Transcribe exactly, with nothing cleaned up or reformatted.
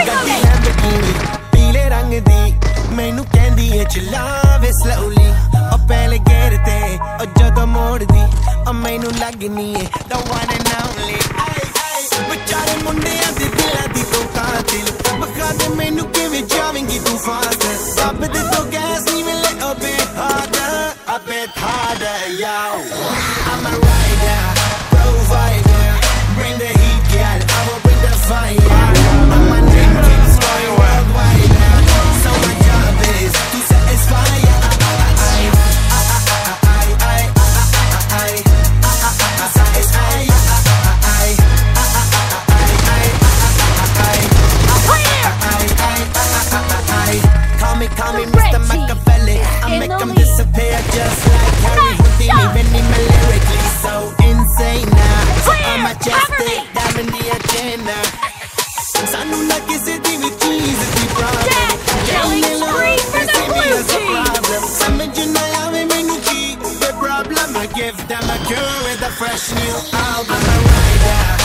ਗੱਡੀ ਲੈਂਬਰਗਿਨੀ ਪੀਲੇ ਰੰਗ ਦੀ ਮੈਨੂੰ ਕਹਿੰਦੀ ਏ ਚਲਾਵੇ slowly ਉਹ ਪਹਿਲੇ ਗੇਰ ਤੇ ਉਹ ਜਦੋਂ ਮੋੜਦੀ ਉਹ ਮੈਨੂੰ ਲੱਗਨੀ ਏ the one and only ਵਿਚਾਰੇ ਮੁੰਡਿਆਂ ਦੇ ਦਿਲਾਂ ਦੀ ਤੂੰ ਕਾਤਿਲ ਬਖਾ ਦੇ ਮੈਨੂੰ ਕਿਵੇਂ ਜਾਵੇਂਗੀ ਤੂੰ ਫਾਸਟ ਰੱਬ ਦੇ ਤੋਂ ਗੈਸ ਨਹੀਂ ਮਿਲੇ a bit harder a bit harder yo I'm a rider provider bring the heat girl I will bring the fire and my name keeps going worldwide so my job is to satisfy ya Call me Mister Machiavelli I make them disappear just like Harry Houdini Bending me lyrically so insane now I'm majestic, diamond the agenda Sanu na kisi di vi cheez di problem Killing spree for the blue team Samajh na aave mainu ki the problem I give them a cure with a fresh new album I'm a rider